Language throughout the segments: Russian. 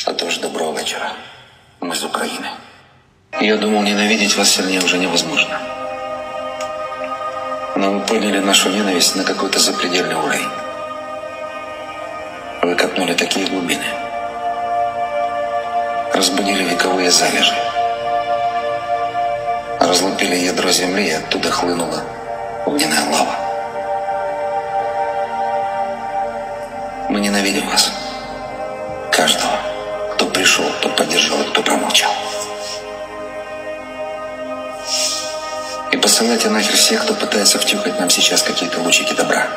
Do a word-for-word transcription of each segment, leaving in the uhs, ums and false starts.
Отож, доброго вечера. Мы из Украины. Я думал, ненавидеть вас сильнее уже невозможно. Но вы подняли нашу ненависть на какой-то запредельный уровень. Вы копнули такие глубины. Разбудили вековые залежи. Разлупили ядро земли, и оттуда хлынула огненная лава. Мы ненавидим вас. Каждого, кто пришел, кто поддержал и кто промолчал. И посылайте нахер всех, кто пытается втюхать нам сейчас какие-то лучики добра.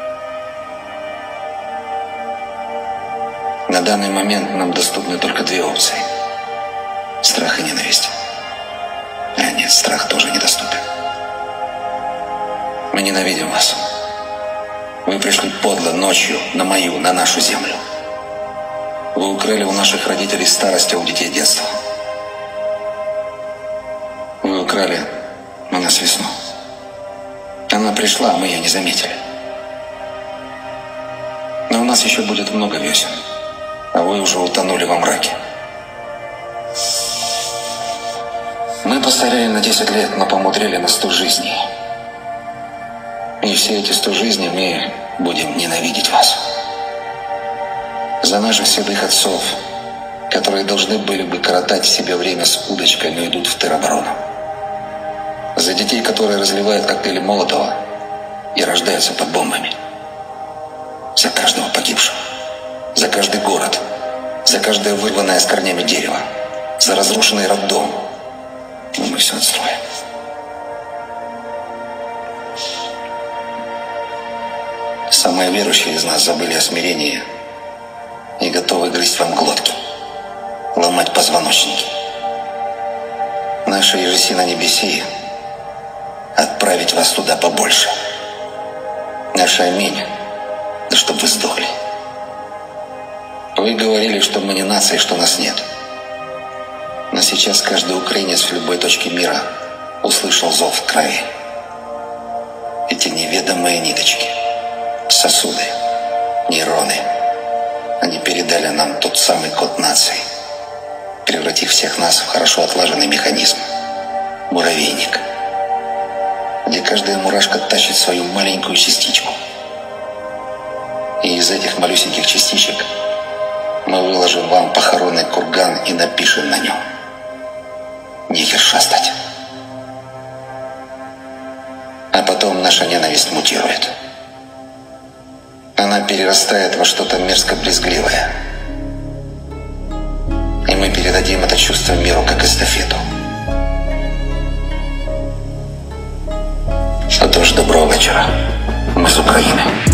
На данный момент нам доступны только две опции. Страх и ненависть. А нет, страх тоже недоступен. Мы ненавидим вас. Вы пришли подло ночью на мою, на нашу землю. Вы украли у наших родителей старость, а у детей детство. Вы украли у нас весну. Она пришла, а мы ее не заметили. Но у нас еще будет много весен, а вы уже утонули во мраке. Мы постарели на десять лет, но помудрили на сто жизней. И все эти сто жизней мы будем ненавидеть вас. За наших седых отцов, которые должны были бы коротать себе время с удочкой, но идут в тероборону. За детей, которые разливают коктейли Молотова и рождаются под бомбами. За каждого погибшего. За каждый город. За каждое вырванное с корнями дерево. За разрушенный роддом. Но мы все отстроим. Самые верующие из нас забыли о смирении и готовы грызть вам глотки, ломать позвоночники. Наша ежеси на небеси отправить вас туда побольше. Наша аминь, да чтоб вы сдохли. Вы говорили, что мы не нация, что нас нет. Но сейчас каждый украинец в любой точке мира услышал зов в крови. Эти неведомые ниточки, сосуды, нейроны, они передали нам тот самый код нации, превратив всех нас в хорошо отлаженный механизм, муравейник, где каждая мурашка тащит свою маленькую частичку. И из этих малюсеньких частичек мы выложим вам похоронный курган и напишем на нем: нехер шастать. А потом наша ненависть мутирует. Она перерастает во что-то мерзко-брезгливое. И мы передадим это чувство миру как эстафету. Отож, доброго вечера. Мы с Украины.